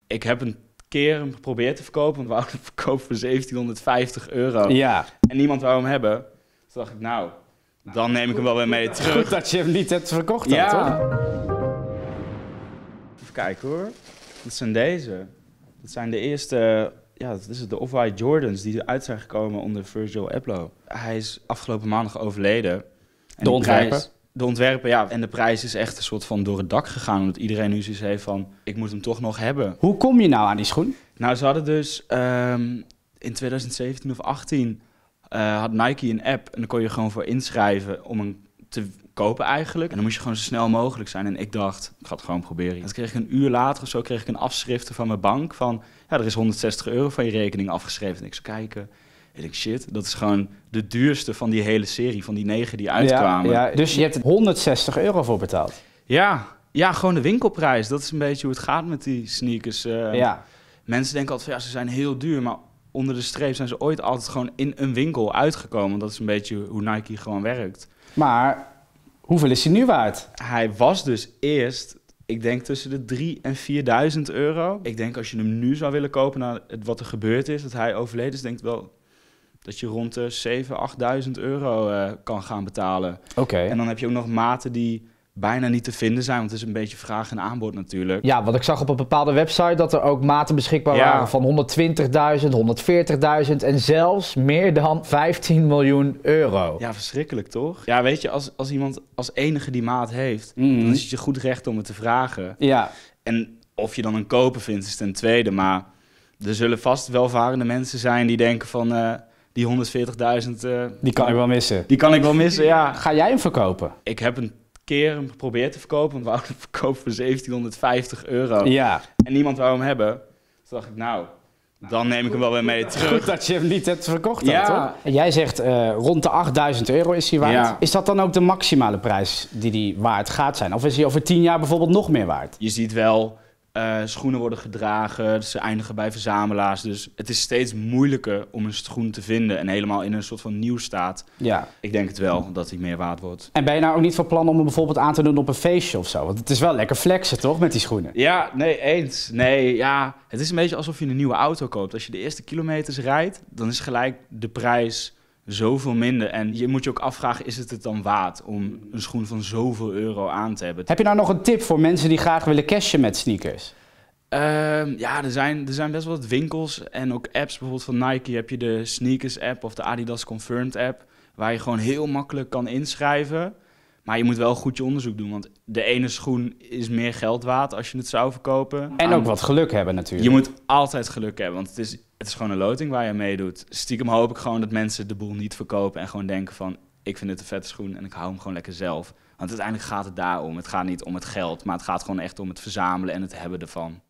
Ik heb een keer hem geprobeerd te verkopen, want we hadden het verkopen voor €1750. Ja. En niemand wou hem hebben. Toen dacht ik, nou, dan neem ik hem wel weer mee terug. Goed dat je hem niet hebt verkocht. Ja. Toch? Even kijken hoor. Dat zijn deze. Dat zijn de eerste, ja, dat is het, de Off-White Jordans die eruit zijn gekomen onder Virgil Abloh. Hij is afgelopen maandag overleden. En De ontwerper? De ontwerper, ja. En de prijs is echt een soort van door het dak gegaan, omdat iedereen nu zoiets heeft van, ik moet hem toch nog hebben. Hoe kom je nou aan die schoen? Nou, ze hadden dus in 2017 of 18 had Nike een app en dan kon je gewoon voor inschrijven om hem te kopen eigenlijk. En dan moest je gewoon zo snel mogelijk zijn. En ik dacht, ik ga het gewoon proberen. En toen kreeg ik een uur later of zo kreeg ik een afschrift van mijn bank van, ja, er is €160 van je rekening afgeschreven. En ik zou kijken. En ik denk, shit, dat is gewoon de duurste van die hele serie, van die 9 die uitkwamen. Ja, dus je hebt er €160 voor betaald. Ja, gewoon de winkelprijs. Dat is een beetje hoe het gaat met die sneakers. Ja. Mensen denken altijd van, ja, ze zijn heel duur, maar onder de streep zijn ze ooit altijd gewoon in een winkel uitgekomen. Dat is een beetje hoe Nike gewoon werkt. Maar hoeveel is hij nu waard? Hij was dus eerst, ik denk tussen de €3.000 en €4.000. Ik denk als je hem nu zou willen kopen na wat er gebeurd is, dat hij overleden is, denk ik wel dat je rond de €7.000, €8.000 kan gaan betalen. Oké. En dan heb je ook nog maten die bijna niet te vinden zijn, want het is een beetje vraag en aanbod natuurlijk. Ja, want ik zag op een bepaalde website dat er ook maten beschikbaar waren van €120.000, €140.000 en zelfs meer dan €15 miljoen. Ja, verschrikkelijk toch? Ja, weet je, als iemand als enige die maat heeft, dan is het je goed recht om het te vragen. Ja. En of je dan een koper vindt, is ten tweede. Maar er zullen vast welvarende mensen zijn die denken van, die 140.000... Die kan ik wel missen. Die kan ik wel missen, ja. Ga jij hem verkopen? Ik heb een keer hem geprobeerd te verkopen, want we hadden het verkopen voor €1750. Ja. En niemand wou hem hebben. Toen dacht ik, nou, dan neem ik hem wel weer mee terug. Goed dat je hem niet hebt verkocht. Ja. Toch? En jij zegt rond de €8.000 is hij waard. Ja. Is dat dan ook de maximale prijs die hij waard gaat zijn? Of is hij over 10 jaar bijvoorbeeld nog meer waard? Je ziet wel, schoenen worden gedragen, ze eindigen bij verzamelaars. Dus het is steeds moeilijker om een schoen te vinden en helemaal in een soort van nieuw staat. Ja. Ik denk het wel, dat hij meer waard wordt. En ben je nou ook niet van plan om hem bijvoorbeeld aan te doen op een feestje of zo? Want het is wel lekker flexen, toch, met die schoenen? Ja, nee, eens. Nee, ja, het is een beetje alsof je een nieuwe auto koopt. Als je de eerste kilometers rijdt, dan is gelijk de prijs zoveel minder. En je moet je ook afvragen, is het dan waard om een schoen van zoveel euro aan te hebben? Heb je nou nog een tip voor mensen die graag willen cashen met sneakers? Ja, er zijn best wel wat winkels en ook apps. Bijvoorbeeld van Nike heb je de Sneakers app of de Adidas Confirmed app, waar je gewoon heel makkelijk kan inschrijven. Maar je moet wel goed je onderzoek doen, want de ene schoen is meer geld waard als je het zou verkopen. En ook wat geluk hebben natuurlijk. Je moet altijd geluk hebben, want het is gewoon een loting waar je mee doet. Stiekem hoop ik gewoon dat mensen de boel niet verkopen en gewoon denken van, ik vind het een vette schoen en ik hou hem gewoon lekker zelf. Want uiteindelijk gaat het daarom. Het gaat niet om het geld, maar het gaat gewoon echt om het verzamelen en het hebben ervan.